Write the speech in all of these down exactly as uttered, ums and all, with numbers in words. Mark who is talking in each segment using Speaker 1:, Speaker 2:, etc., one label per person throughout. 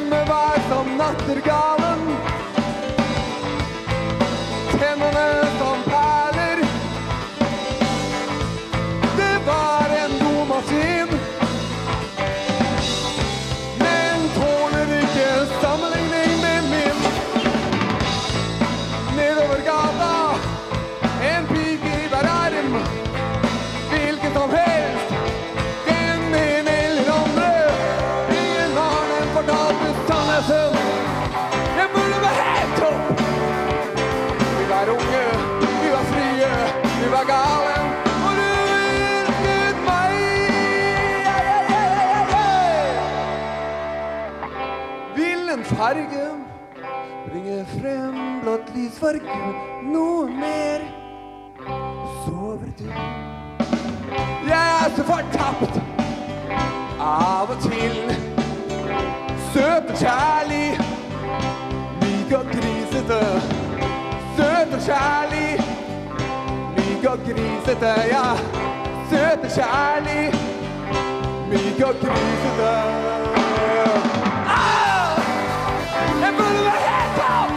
Speaker 1: Hjemme var som nattergalen, tennene som perler. Det var en god maskin, men tåler ikke sammenligning med min. Nedover gata, en pike i hver arm, hvilken som helst, den ene eller andre. Ingen har den fortalte sannheten. Jeg burde være helt topp. Vi var unge, vi var frie, vi var galen, og du elsket meg. Vil en farge bringe frem blått lysfarge, noe mer, sover du. Jeg er så fortapt av og til, søt og kjærlig, myk og grisete. Søt og kjærlig, myk og grisete, ja. Søt og kjærlig, myk og grisete. Ah! Jeg burde være helt topp!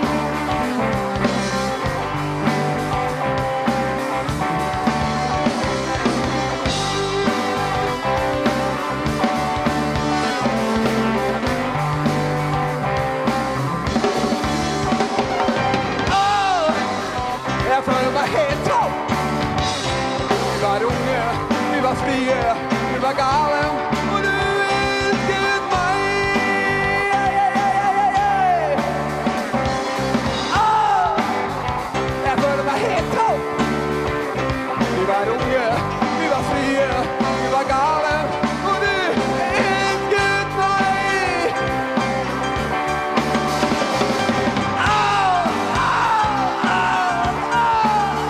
Speaker 1: Jeg føler meg helt topp. Vi var unge, vi var frie, vi var galen, og du elsket meg. Ah! Jeg føler meg helt topp. Vi var unge, vi var frie, vi var galen, og du elsket meg. Ah! Ah! Ah!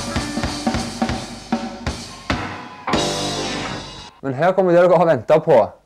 Speaker 2: Men her kommer det dere har ventet på.